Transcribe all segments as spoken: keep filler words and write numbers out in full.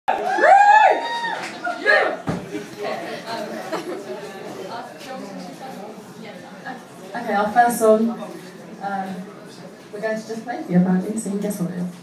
Okay, our first song, um, we're going to just play for you apparently, so you can guess what it is.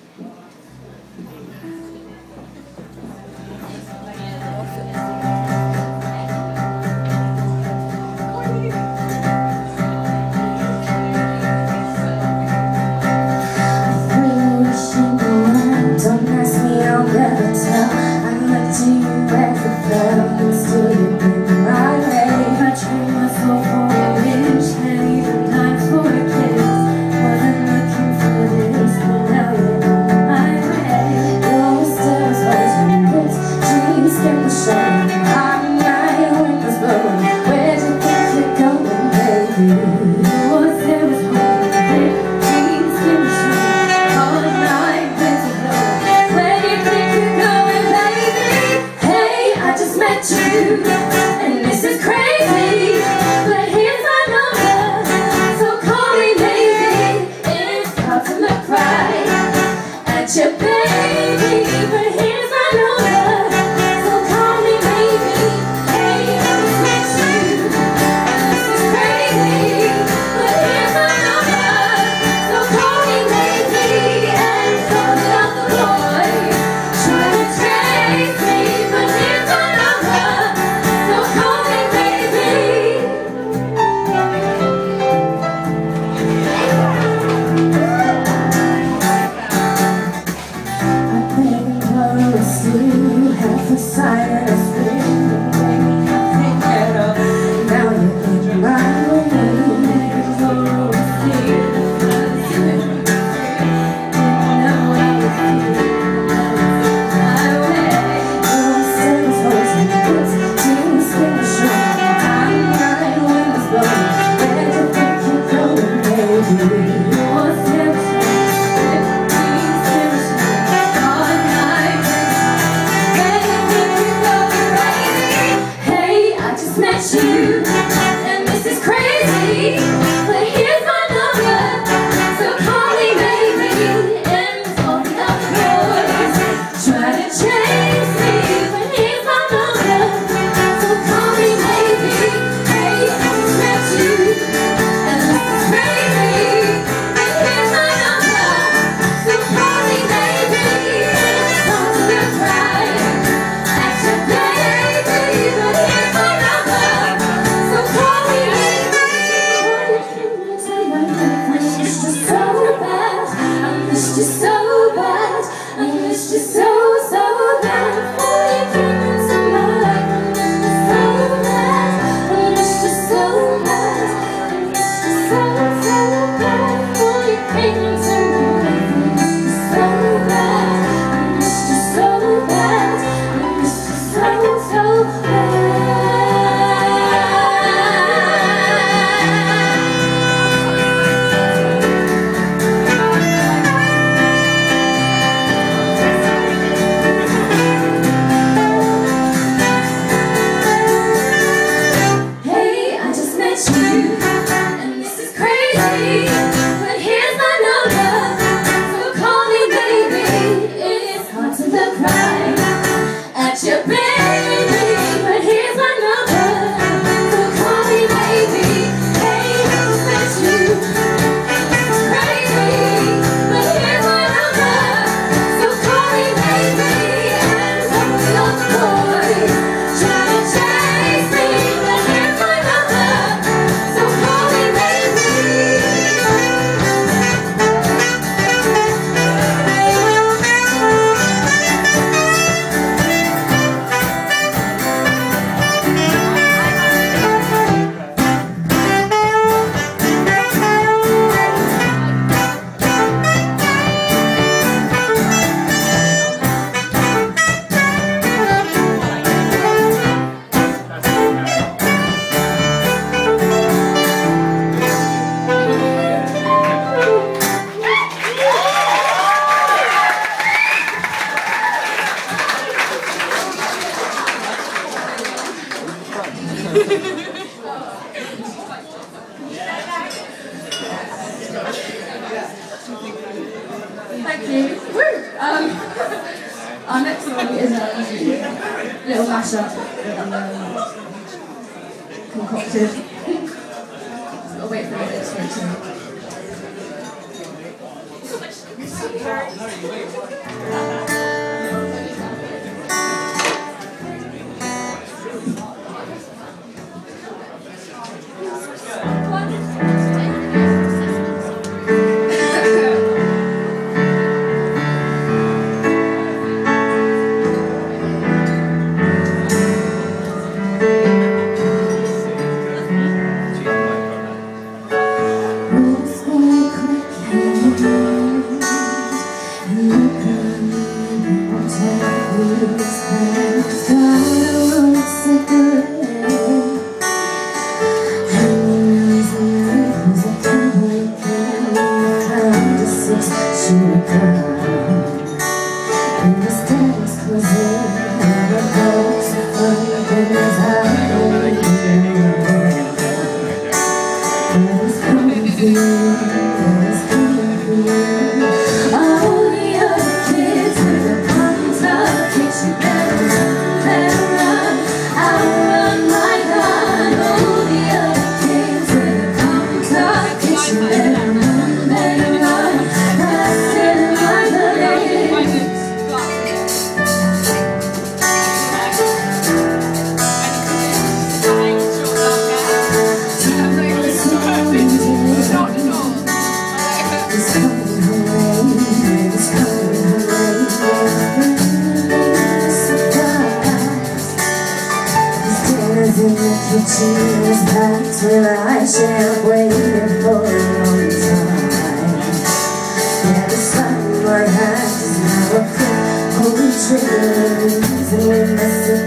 Don't ask me, I'll never tell. I look to you as a friend, and still you've been my way. I trained myself for a wish, and even times for a kiss. Wasn't looking for this, but now you're on my way. You always tell us what's your lips, dreams get the shine. I'm night, wind was blowing. Where'd you think you're going, baby? You always there was home, dreams get the shine. All night, winds are blowing. Where do you think you're going, baby? Hey, I just met you, and this is crazy, but here's my number, so call me baby. It's hard to look right at your baby, but here's my number, so call me baby. Hey, I just met you, and this is crazy, but here's my number, so call me baby. And some other boy try to chase me, but here's my number, so call me baby. I've been close to you, half a sight and a spin, baby, nothing at all. Now you're in my way, so we'll see the first thing. You know I was feeling my way. You said it's holding good, dreams get the shine. I'm night, wind was blowing. Where do you think you're going, baby? You're Jepson, dreams get the shine. All night, where do you think you're going, baby? Hey, I just met you, and this is crazy, but here's my number, so call me baby. And all the other boys try to chase me, but here's my number, so call me baby. Hey, I just met you, and this is crazy, but here's my number, so call me baby. It's hard to look right at your baby, but here's my number, so call me baby. I missed you so bad, I missed you so bad, I missed you so, so bad. Before you came into my life, I missed you so bad, I missed you so bad, I missed you so, so bad. Before you came into my life, I missed you so bad, I missed you so bad, I missed you so, so bad. Hey, I just met you, and this is crazy, but here's my number, so call me baby. It's hard to look right at your baby, but here's my number, so call me baby. Hey, I just met you, and this is crazy, but here's my number, so call me baby. And some of the other boys try to chase me, but here's my number, so call me baby. Thank you. Woo! Um, our next song song is a little mashup um, concocted. So I'll wait for a bit for it to. Cheers back till I shall wait for a long time. Yeah, the sun in my hands is now a quick holy triggers, and when I say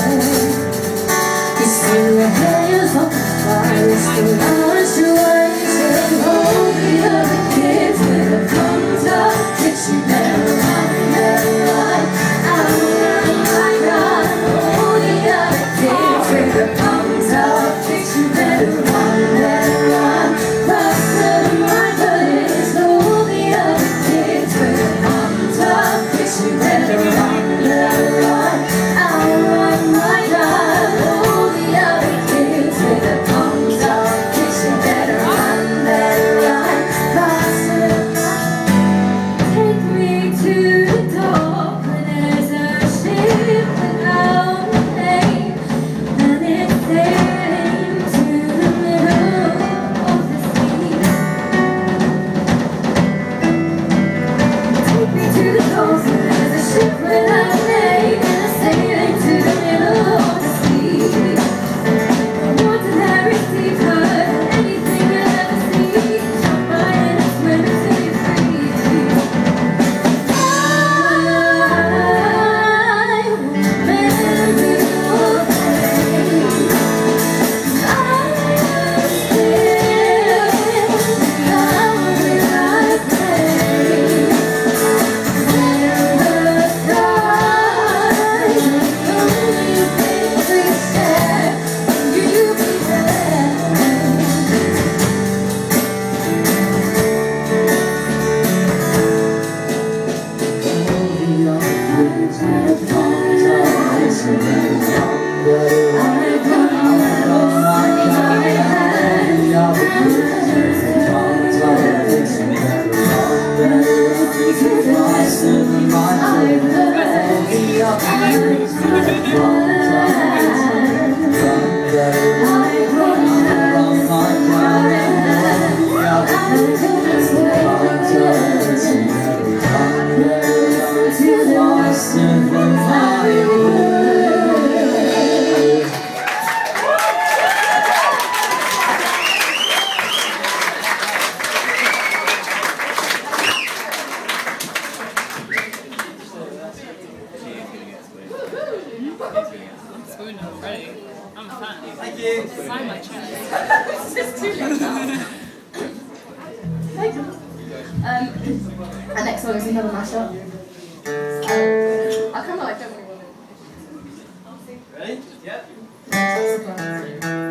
goodbye, you see your hands on fire. It's the hours to wait and all the other kids with a thumbs up, get you better run, better run. Oh my God, all the other kids with a thumbs up, get you better run, better run. Faster than my bullets, all the other kids with a thumbs up, get you better run, better run. Oh my God, all the other kids with a thumbs up, get you better run, better run. Faster than my take me to the dock where there's a ship without a name, and it's sailing to the middle of the sea. Take me to the coast where there's a ship without a name, and it's sailing to the middle of the sea. More than every seabird and anything you'll ever see, jump right in and swim until you're free. I will remember your face. I will still remember I pray. When the stars are only things we share, will you be there? Spoon already. I'm a fan. Thank you. Sign my chest. It's just too late now. Thank you. Um, our next song is another mashup. Um, I kind of like don't really want Ready? Yep. to.